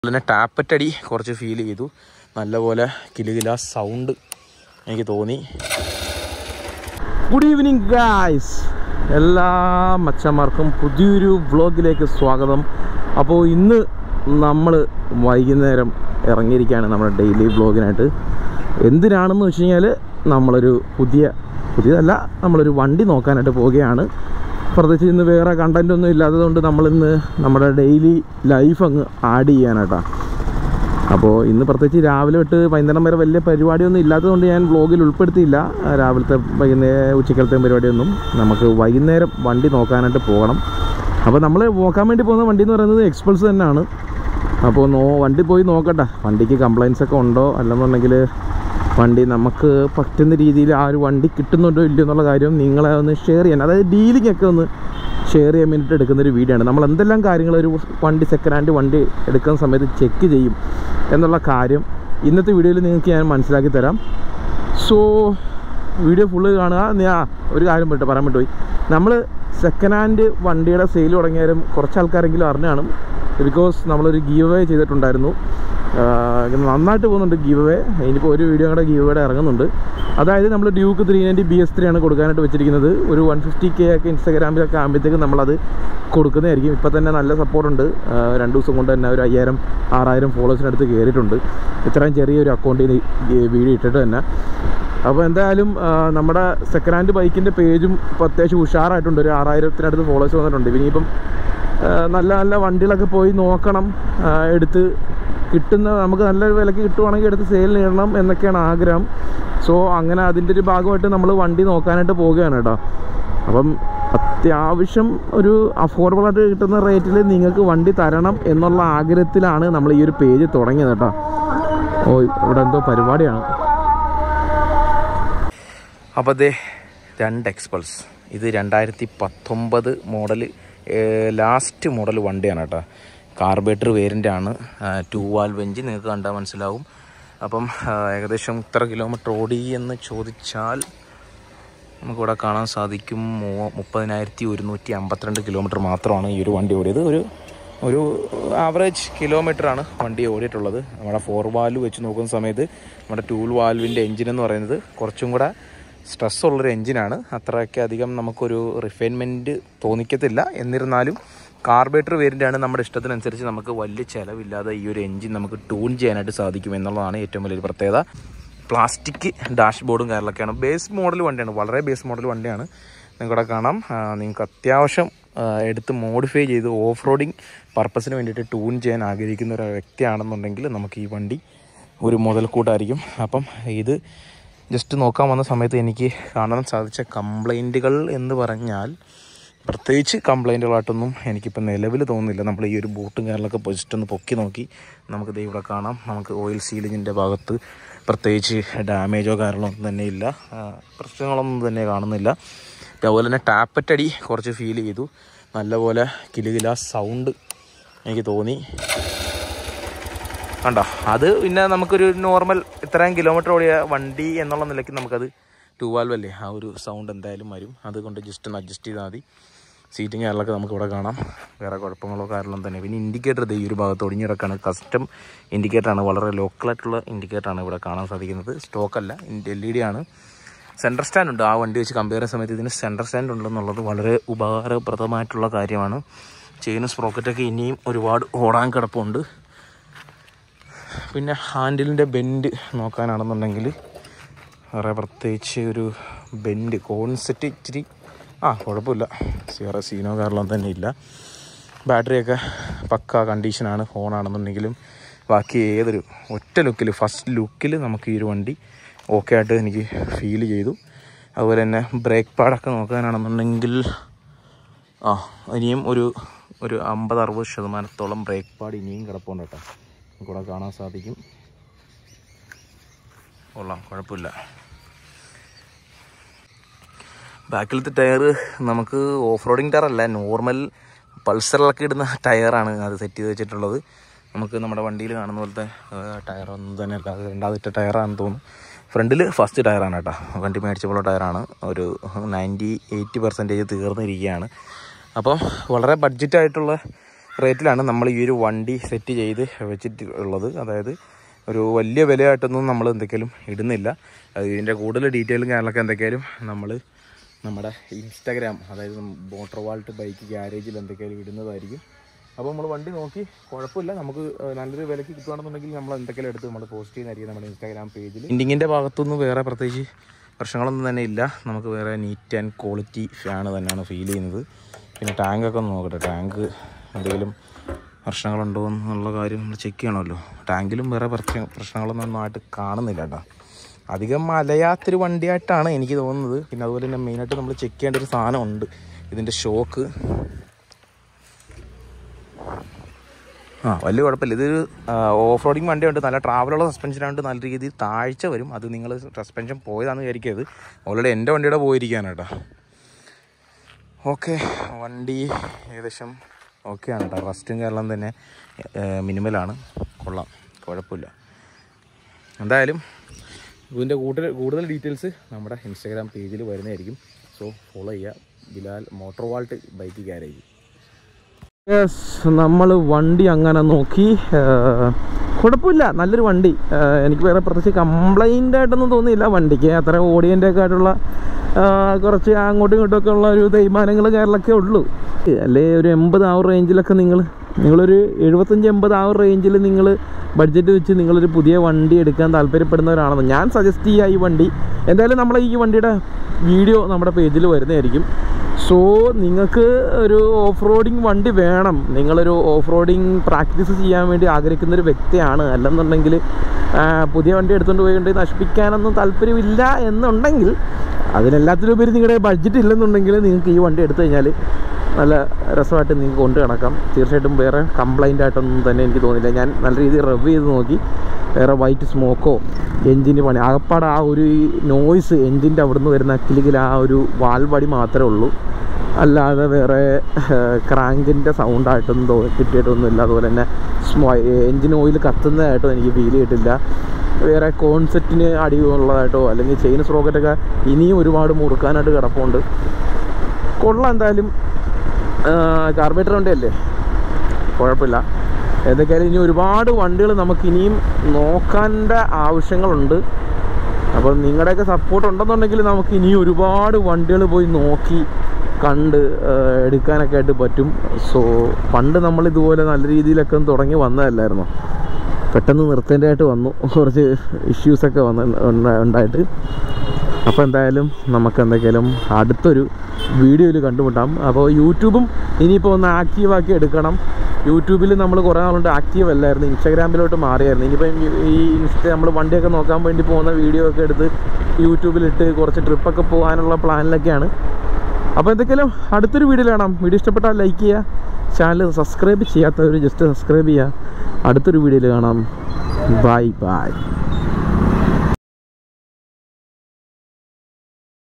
അതുപോലെ തന്നെ ടാപ്പറ്റടി കുറച്ച് ഫീൽ ചെയ്തു. നല്ലപോലെ കിലുകില സൗണ്ട് എനിക്ക് തോന്നി. ഗുഡ് ഈവനിങ് ഗായ്സ്, എല്ലാ മച്ചന്മാർക്കും പുതിയൊരു വ്ളോഗിലേക്ക് സ്വാഗതം. അപ്പോൾ ഇന്ന് നമ്മൾ വൈകുന്നേരം ഇറങ്ങിയിരിക്കുകയാണ് നമ്മുടെ ഡെയിലി വ്ളോഗിനായിട്ട്. എന്തിനാണെന്ന് വെച്ച് കഴിഞ്ഞാൽ പുതിയതല്ല, നമ്മളൊരു വണ്ടി നോക്കാനായിട്ട് പോവുകയാണ്. പ്രത്യേകിച്ച് ഇന്ന് വേറെ കണ്ടൻറ്റൊന്നും ഇല്ലാത്തതുകൊണ്ട് നമ്മളിന്ന് നമ്മുടെ ഡെയിലി ലൈഫ് അങ്ങ് ആഡ് ചെയ്യാനായിട്ടാണ്. അപ്പോൾ ഇന്ന് പ്രത്യേകിച്ച് രാവിലെ തൊട്ട് വൈകുന്നേരം വരെ വലിയ പരിപാടിയൊന്നും ഇല്ലാത്തതുകൊണ്ട് ഞാൻ വ്ളോഗിൽ ഉൾപ്പെടുത്തിയില്ല. രാവിലത്തെ ഉച്ചക്കലത്തെയും പരിപാടിയൊന്നും. നമുക്ക് വൈകുന്നേരം വണ്ടി നോക്കാനായിട്ട് പോകണം. അപ്പോൾ നമ്മൾ നോക്കാൻ വേണ്ടി പോകുന്ന വണ്ടി എന്ന് പറയുന്നത് എക്സ്പൾസ് തന്നെയാണ്. അപ്പോൾ വണ്ടി പോയി നോക്കട്ടെ, വണ്ടിക്ക് കംപ്ലയിൻസ് ഒക്കെ ഉണ്ടോ, അല്ലെന്നുണ്ടെങ്കിൽ വണ്ടി നമുക്ക് പറ്റുന്ന രീതിയിൽ ആ ഒരു വണ്ടി കിട്ടുന്നുണ്ടോ ഇല്ലയോ എന്നുള്ള കാര്യം നിങ്ങളെ ഒന്ന് ഷെയർ ചെയ്യാൻ, അതായത് ഡീലിംഗ് ഒക്കെ ഒന്ന് ഷെയർ ചെയ്യാൻ വേണ്ടിയിട്ട് എടുക്കുന്നൊരു വീഡിയോ ആണ്. നമ്മൾ എന്തെല്ലാം കാര്യങ്ങൾ ഒരു വണ്ടി സെക്കൻഡ് ഹാൻഡ് വണ്ടി എടുക്കുന്ന സമയത്ത് ചെക്ക് ചെയ്യും എന്നുള്ള കാര്യം ഇന്നത്തെ വീഡിയോയിൽ നിങ്ങൾക്ക് ഞാൻ മനസ്സിലാക്കി തരാം. സോ വീഡിയോ ഫുള്ള് കാണുക. ഒരു കാര്യം പറയാൻ പറ്റുപോയി, നമ്മൾ സെക്കൻഡ് ഹാൻഡ് വണ്ടിയുടെ സെയിൽ തുടങ്ങിയാലും കുറച്ച് ആൾക്കാരെങ്കിലും അറിഞ്ഞാണ്. ബിക്കോസ് നമ്മളൊരു ഗീവ് അവേ ചെയ്തിട്ടുണ്ടായിരുന്നു. നന്നായിട്ട് പോകുന്നുണ്ട് ഗീവ് അവേ. ഇനിയിപ്പോൾ ഒരു വീഡിയോ കൂടെ ഗീവ് അവയുടെ ഇറങ്ങുന്നുണ്ട്. അതായത് നമ്മൾ ഡ്യൂക്ക് 390 BS3 ആണ് കൊടുക്കാനായിട്ട് വെച്ചിരിക്കുന്നത്. ഒരു 150K ഒക്കെ ഇൻസ്റ്റാഗ്രാമിലൊക്കെ ആകുമ്പോഴത്തേക്ക് നമ്മളത് കൊടുക്കുന്നതായിരിക്കും. ഇപ്പോൾ തന്നെ നല്ല സപ്പോർട്ടുണ്ട്. 2 ദിവസം കൊണ്ട് തന്നെ ഒരു 5000-6000 ഫോളോവേഴ്സിനടുത്ത് കയറിയിട്ടുണ്ട്. ഇത്രയും ചെറിയൊരു അക്കൗണ്ടിൽ വീഡിയോ ഇട്ടിട്ട് തന്നെ. അപ്പോൾ എന്തായാലും നമ്മുടെ സെക്കൻഡ് ഹാൻഡ് ബൈക്കിൻ്റെ പേജും ഇപ്പോൾ അത്യാവശ്യം ഉഷാറായിട്ടുണ്ട്. ഒരു 6000-ത്തിനടുത്ത് ഫോളോവേഴ്സ് വന്നിട്ടുണ്ട്. ഇനിയിപ്പം നല്ല നല്ല വണ്ടികളൊക്കെ പോയി നോക്കണം, എടുത്ത് കിട്ടുന്ന നമുക്ക് നല്ലൊരു വിലക്ക് കിട്ടുവാണെങ്കിൽ എടുത്ത് സെയിൽ ചെയ്യണം എന്നൊക്കെയാണ് ആഗ്രഹം. സോ അങ്ങനെ അതിൻ്റെ ഒരു ഭാഗമായിട്ട് നമ്മൾ വണ്ടി നോക്കാനായിട്ട് പോവുകയാണ് കേട്ടോ. അപ്പം അത്യാവശ്യം ഒരു അഫോർഡബിളായിട്ട് കിട്ടുന്ന റേറ്റിൽ നിങ്ങൾക്ക് വണ്ടി തരണം എന്നുള്ള ആഗ്രഹത്തിലാണ് നമ്മൾ ഈ ഒരു പേജ് തുടങ്ങിയത് കേട്ടോ. ഇവിടെ എന്തോ പരിപാടിയാണ്. അപ്പോൾ അതേ 2 എക്സ്പൾസ്, ഇത് 2019 മോഡൽ, ലാസ്റ്റ് മോഡൽ വണ്ടിയാണ് കേട്ടോ. കാർബേറ്റർ വേരിയൻ്റാണ്. 2 വാൽവ് എഞ്ചിൻ, നിങ്ങൾക്ക് കണ്ടാൽ മനസ്സിലാവും. അപ്പം ഏകദേശം ഇത്ര കിലോമീറ്റർ ഓടി എന്ന് ചോദിച്ചാൽ നമുക്കിവിടെ കാണാൻ സാധിക്കും 30,152 കിലോമീറ്റർ മാത്രമാണ് ഈ ഒരു വണ്ടി ഓടിയത്. ഒരു ആവറേജ് കിലോമീറ്ററാണ് വണ്ടി ഓടിയിട്ടുള്ളത്. നമ്മുടെ 4 വാൽവ് വെച്ച് നോക്കുന്ന സമയത്ത് നമ്മുടെ 2 വാൽവിൻ്റെ എഞ്ചിൻ എന്ന് പറയുന്നത് കുറച്ചും കൂടെ സ്ട്രെസ്സുള്ളൊരു എഞ്ചിനാണ്. അത്രയ്ക്ക് അധികം നമുക്കൊരു റിഫൈൻമെൻറ്റ് തോന്നിക്കത്തില്ല. എന്നിരുന്നാലും കാർബേറ്റർ വേരിയൻ്റാണ്. നമ്മുടെ ഇഷ്ടത്തിനനുസരിച്ച് നമുക്ക് വലിയ ചിലവില്ലാതെ ഈ ഒരു എഞ്ചിൻ നമുക്ക് ട്യൂൺ ചെയ്യാനായിട്ട് സാധിക്കും എന്നുള്ളതാണ് ഏറ്റവും വലിയൊരു പ്രത്യേകത. പ്ലാസ്റ്റിക് ഡാഷ്ബോർഡും കാര്യങ്ങളൊക്കെയാണ്. ബേസ് മോഡൽ വണ്ടിയാണ്, വളരെ ബേസ് മോഡൽ വണ്ടിയാണ്. നിങ്ങൾക്കിവിടെ കാണാം. നിങ്ങൾക്ക് അത്യാവശ്യം എടുത്ത് മോഡിഫൈ ചെയ്ത് ഓഫ് റോഡിങ് പർപ്പസിന് വേണ്ടിയിട്ട് ട്യൂൺ ചെയ്യാൻ ആഗ്രഹിക്കുന്ന ഒരു വ്യക്തിയാണെന്നുണ്ടെങ്കിൽ നമുക്ക് ഈ വണ്ടി ഒരു മുതൽക്കൂട്ടായിരിക്കും. അപ്പം ഇത് ജസ്റ്റ് നോക്കാൻ വന്ന സമയത്ത് എനിക്ക് കാണാൻ സാധിച്ച കംപ്ലൈൻറ്റുകൾ എന്ന് പറഞ്ഞാൽ പ്രത്യേകിച്ച് കംപ്ലൈൻറ്റുകളായിട്ടൊന്നും എനിക്കിപ്പോൾ നിലവിൽ തോന്നുന്നില്ല. നമ്മൾ ഈ ഒരു ബൂട്ടും കാര്യങ്ങളൊക്കെ ജസ്റ്റ് ഒന്ന് പൊക്കി നോക്കി നമുക്ക് ഇവിടെ കാണാം. നമുക്ക് ഓയിൽ സീലിങ്ങിൻ്റെ ഭാഗത്ത് പ്രത്യേകിച്ച് ഡാമേജോ കാര്യങ്ങളൊന്നും തന്നെ ഇല്ല, പ്രശ്നങ്ങളൊന്നും തന്നെ കാണുന്നില്ല. അതുപോലെ തന്നെ ടാപ്പറ്റടി കുറച്ച് ഫീൽ ചെയ്തു. നല്ലപോലെ കിലുകില സൗണ്ട് എനിക്ക് തോന്നി. കണ്ടോ, അത് പിന്നെ നമുക്കൊരു നോർമൽ ഇത്രയും കിലോമീറ്റർ ഓടിയ വണ്ടി എന്നുള്ള നിലയ്ക്ക് നമുക്കത് 2 വാൽവ് അല്ലേ, ആ ഒരു സൗണ്ട് എന്തായാലും വരും. അതുകൊണ്ട് ജസ്റ്റ് ഒന്ന് അഡ്ജസ്റ്റ് ചെയ്താൽ മതി. സീറ്റിംഗ് കാര്യങ്ങളൊക്കെ നമുക്കിവിടെ കാണാം. വേറെ കുഴപ്പങ്ങളോ കാരണം തന്നെ. പിന്നെ ഇൻഡിക്കേറ്റർ ഈ ഒരു ഭാഗത്ത് ഒടിഞ്ഞു കിടക്കാണ്. കസ്റ്റം ഇൻഡിക്കേറ്ററാണ്, വളരെ ലോക്കലായിട്ടുള്ള ഇൻഡിക്കേറ്ററാണ് ഇവിടെ കാണാൻ സാധിക്കുന്നത്. സ്റ്റോക്കല്ല, LED ആണ്. സെൻറ്റർ സ്റ്റാൻഡ് ഉണ്ട്. ആ വണ്ടി വെച്ച് കമ്പയർ ചെയ്യുന്ന സമയത്ത് ഇതിന് സെൻറ്റർ സ്റ്റാൻഡ് ഉണ്ടെന്നുള്ളത് വളരെ ഉപകാരപ്രദമായിട്ടുള്ള കാര്യമാണ്. ചെയിനും സ്പ്രോക്കറ്റൊക്കെ ഇനിയും ഒരുപാട് ഓടാൻ കിടപ്പുണ്ട്. പിന്നെ ഹാൻഡിലിൻ്റെ ബെൻഡ് നോക്കാനാണെന്നുണ്ടെങ്കിൽ വേറെ പ്രത്യേകിച്ച് ഒരു ബെൻഡ് കോൺസെറ്റ് ഇച്ചിരി കുഴപ്പമില്ല. വേറെ സീനോ കാരണം തന്നെ ഇല്ല. ബാറ്ററിയൊക്കെ പക്ക കണ്ടീഷനാണ്. ഫോണാണെന്നുണ്ടെങ്കിലും ബാക്കി ഏതൊരു ഒറ്റ ലുക്കിൽ, ഫസ്റ്റ് ലുക്കിൽ നമുക്ക് ഈ ഒരു വണ്ടി ഓക്കെ ആയിട്ട് എനിക്ക് ഫീൽ ചെയ്തു. അതുപോലെ തന്നെ ബ്രേക്ക് പാഡൊക്കെ നോക്കാനാണെന്നുണ്ടെങ്കിൽ ഇനിയും ഒരു 50-60% ബ്രേക്ക് പാഡ് ഇനിയും കിടപ്പുണ്ട് കേട്ടോ. നമുക്കിവിടെ കാണാൻ സാധിക്കും. കൊള്ളാം, കുഴപ്പമില്ല. ബാക്കിലത്തെ ടയർ നമുക്ക് ഓഫ് റോഡിങ് ടയറല്ല, നോർമൽ പൾസറിലൊക്കെ ഇടുന്ന ടയറാണ് അത് സെറ്റ് ചെയ്ത് വെച്ചിട്ടുള്ളത്. നമുക്ക് നമ്മുടെ വണ്ടിയിൽ കാണുന്ന പോലത്തെ ടയറൊന്നും തന്നെ അല്ല, അത് 2ാമത്തെ ടയറാണെന്ന് തോന്നുന്നു. ഫ്രണ്ടിൽ ഫസ്റ്റ് ടയറാണ് കേട്ടോ. വണ്ടി മേടിച്ചപ്പോഴുള്ള ടയറാണ്. ഒരു 98% തീർന്നിരിക്കുകയാണ്. അപ്പോൾ വളരെ ബഡ്ജറ്റായിട്ടുള്ള റേറ്റിലാണ് നമ്മൾ ഈ ഒരു വണ്ടി സെറ്റ് ചെയ്ത് വെച്ചിട്ടുള്ളത്. അതായത് ഒരു വലിയ വിലയായിട്ടൊന്നും നമ്മൾ എന്തൊക്കെയും ഇടുന്നില്ല. ഇതിൻ്റെ കൂടുതൽ ഡീറ്റെയിലും കാര്യങ്ങളൊക്കെ എന്തൊക്കെയാലും നമ്മൾ നമ്മുടെ ഇൻസ്റ്റാഗ്രാം, അതായത് മോട്ടോർ വാൾട്ട് ബൈക്ക് ഗ്യാരേജിൽ എന്തൊക്കെയാലും ഇടുന്നതായിരിക്കും. അപ്പോൾ നമ്മൾ വണ്ടി നോക്കി കുഴപ്പമില്ല, നമുക്ക് നല്ലൊരു വിലയ്ക്ക് കിട്ടുകയാണെന്നുണ്ടെങ്കിൽ നമ്മൾ എന്തൊക്കെയും എടുത്ത് നമ്മൾ പോസ്റ്റ് ചെയ്യുന്നതായിരിക്കും നമ്മുടെ ഇൻസ്റ്റാഗ്രാം പേജിൽ. ഇൻഡിങ്ങിൻ്റെ ഭാഗത്തൊന്നും വേറെ പ്രത്യേകിച്ച് പ്രശ്നങ്ങളൊന്നും തന്നെ ഇല്ല. നമുക്ക് വേറെ നീറ്റ് ആൻഡ് ക്വാളിറ്റി ഫാന് തന്നെയാണ് ഫീൽ ചെയ്യുന്നത്. പിന്നെ ടാങ്കൊക്കെ ഒന്ന് നോക്കട്ടെ, ടാങ്ക് എന്തെങ്കിലും പ്രശ്നങ്ങളുണ്ടോ എന്നുള്ള കാര്യം നമ്മൾ ചെക്ക് ചെയ്യണമല്ലോ. ടാങ്കിലും വേറെ പ്രശ്നങ്ങളൊന്നും ആയിട്ട് കാണുന്നില്ല കേട്ടോ. അധികം അലയാത്തൊരു വണ്ടിയായിട്ടാണ് എനിക്ക് തോന്നുന്നത്. പിന്നെ അതുപോലെ തന്നെ മെയിനായിട്ട് നമ്മൾ ചെക്ക് ചെയ്യേണ്ട ഒരു സാധനമുണ്ട്, ഇതിൻ്റെ ഷോക്ക്. വലിയ കുഴപ്പമില്ല. ഇതൊരു ഓഫ് റോഡിങ് വണ്ടിയുണ്ട്, നല്ല ട്രാവലുള്ള സസ്പെൻഷനായിട്ട് നല്ല രീതിയിൽ താഴ്ച വരും. അത് നിങ്ങൾ സസ്പെൻഷൻ പോയതാണെന്ന് വിചാരിക്കരുത്, ഓൾറെഡി എൻ്റെ വണ്ടിയുടെ പോയിരിക്കുകയാണ് കേട്ടോ. ഓക്കെ, വണ്ടി ഏകദേശം ഓക്കെയാണ് കേട്ടോ. റസ്റ്റും കേരളം തന്നെ മിനിമലാണ്, കൊള്ളാം, കുഴപ്പമില്ല. എന്തായാലും ഇതിൻ്റെ കൂടുതൽ ഡീറ്റെയിൽസ് നമ്മുടെ ഇൻസ്റ്റാഗ്രാം പേജിൽ വരുന്നതായിരിക്കും. സോ ഫോളോ ചെയ്യുക, Bilal motor vault bike garage. നമ്മൾ വണ്ടി അങ്ങനെ നോക്കി, കുഴപ്പമില്ല, നല്ലൊരു വണ്ടി. എനിക്ക് വേറെ പ്രത്യേകിച്ച് കംപ്ലൈൻ്റ് ആയിട്ടൊന്നും തോന്നിയില്ല. വണ്ടിക്ക് അത്ര ഓടിയൻ്റെയൊക്കെ ആയിട്ടുള്ള കുറച്ച് അങ്ങോട്ടും ഇങ്ങോട്ടുമൊക്കെ ഉള്ള ഒരു തേയ്മാനങ്ങൾ കാര്യങ്ങളൊക്കെ ഉള്ളൂ. അല്ലേ ഒരു 80 ആ റേഞ്ചിലൊക്കെ നിങ്ങളൊരു 75-80 ആ റേഞ്ചിൽ നിങ്ങൾ ബഡ്ജറ്റ് വെച്ച് നിങ്ങളൊരു പുതിയ വണ്ടി എടുക്കാൻ താല്പര്യപ്പെടുന്നവരാണെന്ന് ഞാൻ സജസ്റ്റ് ചെയ്യുക ഈ വണ്ടി. എന്തായാലും നമ്മൾ ഈ വണ്ടിയുടെ വീഡിയോ നമ്മുടെ പേജിൽ വരുന്നതായിരിക്കും. സോ നിങ്ങൾക്ക് ഒരു ഓഫ് റോഡിങ് വണ്ടി വേണം, നിങ്ങളൊരു ഓഫ് റോഡിങ് പ്രാക്ടീസ് ചെയ്യാൻ വേണ്ടി ആഗ്രഹിക്കുന്നൊരു വ്യക്തിയാണ്, അല്ലെന്നുണ്ടെങ്കിൽ പുതിയ വണ്ടി എടുത്തുകൊണ്ട് പോയി നശിപ്പിക്കാനൊന്നും താല്പര്യമില്ല എന്നുണ്ടെങ്കിൽ, അതിനെല്ലാത്തിനുപരി നിങ്ങളുടെ ബഡ്ജറ്റ് ഇല്ലെന്നുണ്ടെങ്കിൽ നിങ്ങൾക്ക് ഈ വണ്ടി എടുത്തു കഴിഞ്ഞാൽ നല്ല രസമായിട്ട് നിങ്ങൾക്ക് കൊണ്ട് നടക്കാം. തീർച്ചയായിട്ടും വേറെ കംപ്ലൈൻ്റ് ആയിട്ടൊന്നും തന്നെ എനിക്ക് തോന്നില്ല. ഞാൻ നല്ല രീതിയിൽ റവ് ചെയ്ത് നോക്കി, വേറെ വൈറ്റ് സ്മോക്കോ എൻജിന് പണി ആകപ്പാട് ആ ഒരു നോയ്സ് എൻജിൻ്റെ അവിടെ നിന്ന് വരുന്ന കിലുകിൽ ആ ഒരു വാൽവടി മാത്രമേ ഉള്ളൂ, അല്ലാതെ വേറെ ക്രാങ്കിൻ്റെ സൗണ്ടായിട്ടൊന്നും കിട്ടിയിട്ടൊന്നുമില്ല. അതുപോലെ തന്നെ എൻജിൻ ഓയിൽ കത്തുന്നതായിട്ടോ എനിക്ക് ഫീൽ ചെയ്തിട്ടില്ല. വേറെ കോൺസെപ്റ്റിന് അടിയുള്ളതായിട്ടോ അല്ലെങ്കിൽ ചെയിൻ സ്പ്രോക്കറ്റൊക്കെ ഇനിയും ഒരുപാട് മുറുക്കാനായിട്ട് കിടപ്പുണ്ട്. കൊള്ളാം, എന്തായാലും കാർബറേറ്റർ വണ്ടിയല്ലേ, കുഴപ്പമില്ല. ഏതൊക്കെയായാലും ഇനി ഒരുപാട് വണ്ടികൾ നമുക്കിനിയും നോക്കേണ്ട ആവശ്യങ്ങളുണ്ട്. അപ്പോൾ നിങ്ങളുടെയൊക്കെ സപ്പോർട്ട് ഉണ്ടെന്നുണ്ടെങ്കിൽ നമുക്ക് ഇനിയും ഒരുപാട് വണ്ടികൾ പോയി നോക്കി കണ്ട് എടുക്കാനൊക്കെ ആയിട്ട് പറ്റും. സോ പണ്ട് നമ്മളിതുപോലെ നല്ല രീതിയിലൊക്കെ തുടങ്ങി വന്നതല്ലായിരുന്നു, പെട്ടെന്ന് നിർത്തേണ്ടതായിട്ട് വന്നു, കുറച്ച് ഇഷ്യൂസൊക്കെ ഉണ്ടായിട്ട്. അപ്പോൾ എന്തായാലും നമുക്ക് എന്തൊക്കെയാലും അടുത്തൊരു വീഡിയോയിൽ കണ്ടുമുട്ടാം. അപ്പോൾ യൂട്യൂബും ഇനിയിപ്പോൾ ഒന്ന് ആക്റ്റീവാക്കി എടുക്കണം. യൂട്യൂബിൽ നമ്മൾ കുറേ നാളുകൊണ്ട് ആക്റ്റീവ് അല്ലായിരുന്നു, ഇൻസ്റ്റാഗ്രാമിലോട്ട് മാറിയായിരുന്നു. ഇനിയിപ്പം ഈ നമ്മൾ വണ്ടിയൊക്കെ നോക്കാൻ വേണ്ടി പോകുന്ന വീഡിയോ ഒക്കെ എടുത്ത് യൂട്യൂബിലിട്ട് കുറച്ച് ട്രിപ്പൊക്കെ പോകാനുള്ള പ്ലാനിലൊക്കെയാണ്. അപ്പോൾ എന്തൊക്കെയാലും അടുത്തൊരു വീഡിയോയിൽ കാണാം. വീഡിയോ ഇഷ്ടപ്പെട്ടാൽ ലൈക്ക് ചെയ്യുക, ചാനൽ സബ്സ്ക്രൈബ് ചെയ്യാത്തവർ ജസ്റ്റ് സബ്സ്ക്രൈബ് ചെയ്യുക. അടുത്തൊരു വീഡിയോയിൽ കാണാം. Bye by.